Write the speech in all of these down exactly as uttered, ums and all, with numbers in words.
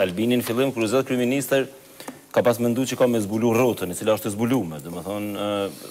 Albinin fillim, kur zot kryeministër ka pas menduar që ka me zbulu rrotën, e cila është e zbuluar, domethënë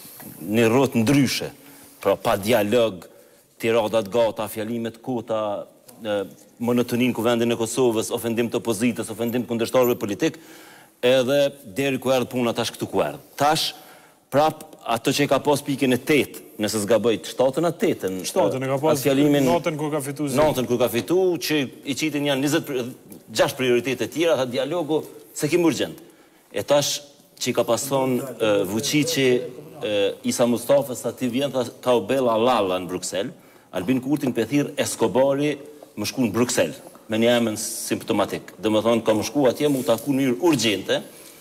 një rrotë ndryshe. Pra pa dialog, tiradat gata, fjalimet kota, monotonin kuvendin e Kosovës, ofendim të opozitës, ofendim kundërshtarëve politik, edhe deri ku erdhi puna tash këtu ku erdhi. Tash prap ato që ka pas pikën e tetë, nëse s'gaboj, shtatën a tetën. Shtatën e ka pas notën kur ka fitu zi. Notën kur ka fitu, që i qitin janë njëzet gjashtë prioritete tjera, tha dialogu se kim urgjent. E tash që ka pas thonë Vučići, Isa Mustafës, ati vjen ka u bella lalla në Bruxelles, Albin Kurtin për thirë Eskobari më shku në Bruxelles, me një emën simptomatik. Dhe më thonë, ka më shku atje, mu taku në njërë urgjente,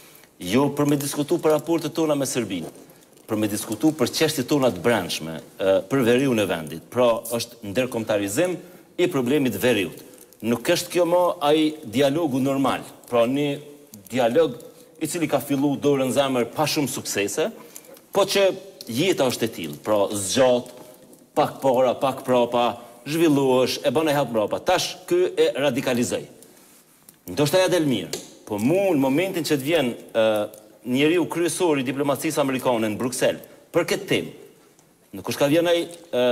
jo për me diskutu për raportet tona me Serbinë, për me diskutu për çështjet tona të brendshme, për veriun e vendit. Pra, është ndërkombëtarizim i problemit veriut. Nuk është kjo më ai dialogu normal, pra një dialog i cili ka fillu dorë në zemër pa shumë suksese, po që jeta është e tillë, pra zgjat, pak para, pak prapa, zhvillohesh, e bën e hap mbrapa. Tash ky e radikalizoi. Ndoshta ja del mirë, po mu në momentin që të vjen njeriu kryesor i diplomacisë amerikane në Bruxelles për këtë temë, nuk është ka vjen ai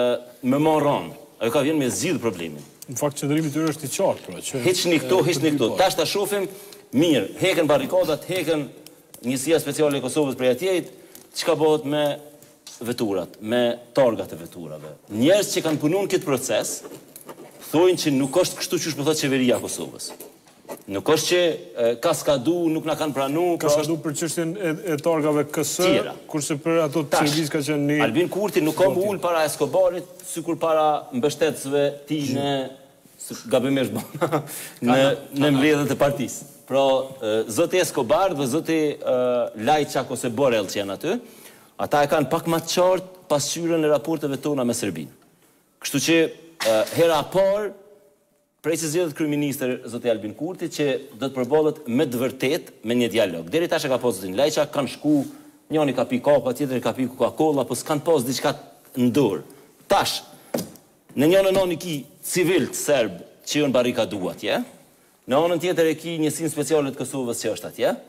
me marron, ajo ka vjen me zgjidh problemin. Në fakt qëndrimi i tyre është i qartë, pra, që hiçni këtu, hiçni këtu. Tash ta shohim mirë, heken barrikadat, heken njësia speciale e Kosovës prej atje, çka bëhet me veturat, me targat e veturave. Njerëz që kanë punuar këtë proces thonë që nuk është kështu siç po thotë qeveria e Kosovës. Nuk është që ka skadu, nuk na kanë pranuar, ka skadu për çështjen e targave K S, kurse për ato të Serbisë ka qenë një... Albin Kurti nuk ka më ul para Eskobarit, sikur para mbështetësve ti në gabimesh bona në mbledhjet e partisë. Pra, zoti Eskobar dhe zoti Lajçak ose Borrell që janë aty, ata e kanë pak më të qartë pasqyrën e raporteve tona me Serbinë. Kështu që hera parë prej që zgjedhet kryeministër zoti Albin Kurti që do të përballet me të vërtet me një dialog. Deri tash e ka pas zotin Lajçak, kanë shku, njëri ka pi kapa, tjetri ka pi Coca-Cola, po s'kan pas diçka në dorë. Tash, në një anën i ki civil të serb që janë barikadu atje, në anën tjetër e ki njësinë speciale të Kosovës që është atje,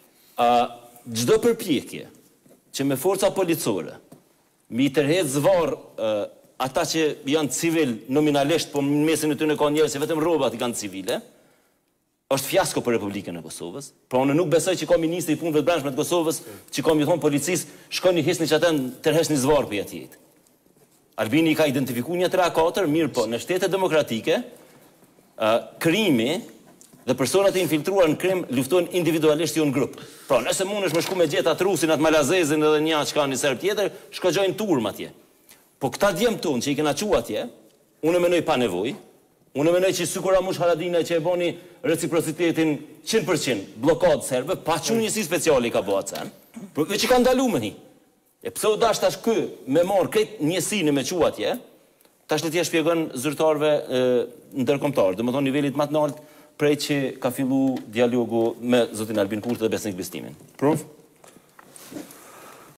çdo përpjekje që me forca policore mi tërheq zvarr ata që janë civil nominalisht, po në mesin e tyre ka njerëz që vetëm rrobat i kanë civile, është fiasko për Republikën e Kosovës. Pra unë nuk besoj që ka ministri i punëve të brendshme të Kosovës që ka më thon policisë, shkoni hisni që atë tërheqni zvarr për atij. Albini ka identifikuar një tre katër, mirë po, në shtete demokratike, krimi dhe personat e infiltruar në krim luftojnë individualisht jo në grup. Pra nëse mundesh me shku me gjetë atë rusin, atë malazezin edhe një çka në serb tjetër, shkojnë turm atje. Po këta djemë tonë që i kena qua atje, unë e menoj pa nevoj, unë e menoj që Sykura Mush Haradina që e boni reciprocitetinqind përqind blokad serbe, pa që njësi speciale i ka bo atë sen, e që ka ndalu me një. E pëse u dash tash kë me marë këtë njësini me qua atje, tash le t'ja shpjegon zyrtarve ndërkombëtar, dhe më thonë nivelit më të lartë prej që ka fillu dialogu me zotin Albin Kurti dhe Besnik Bistimin. Prof?